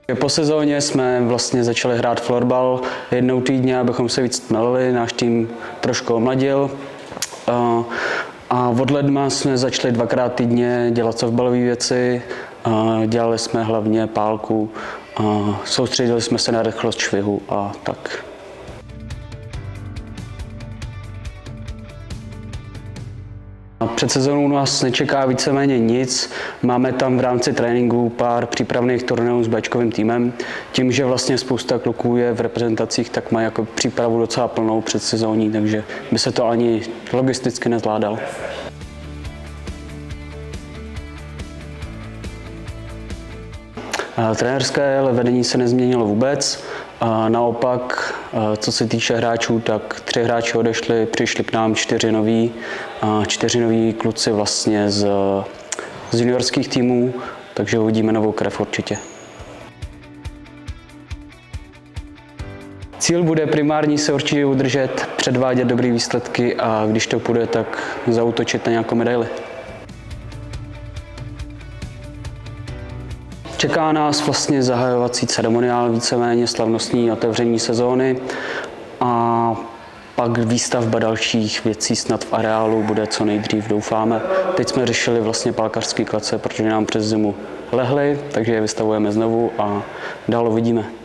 Po sezóně jsme vlastně začali hrát florbal jednou týdně, abychom se víc tmelili, náš tým trošku omladil. A od ledna jsme začali 2krát týdně dělat softballové věci, dělali jsme hlavně pálku, soustředili jsme se na rychlost švihu a tak. Před sezónou nás nečeká víceméně nic. Máme tam v rámci tréninku pár přípravných turnajů s béčkovým týmem. Tím, že vlastně spousta kluků je v reprezentacích, tak mají jako přípravu docela plnou předsezónní, takže by se to ani logisticky nezvládalo. Trenérské vedení se nezměnilo vůbec. Naopak, co se týče hráčů, tak 3 hráči odešli, přišli k nám 4 noví kluci vlastně z juniorských týmů, takže uvidíme novou krev určitě. Cíl bude primární se určitě udržet, předvádět dobré výsledky a když to půjde, tak zaútočit na nějakou medaili. Čeká nás vlastně zahajovací ceremoniál, víceméně slavnostní otevření sezóny a pak výstavba dalších věcí snad v areálu bude co nejdřív, doufáme. Teď jsme řešili vlastně pálkařské klece, protože nám přes zimu lehly, takže je vystavujeme znovu a dál uvidíme.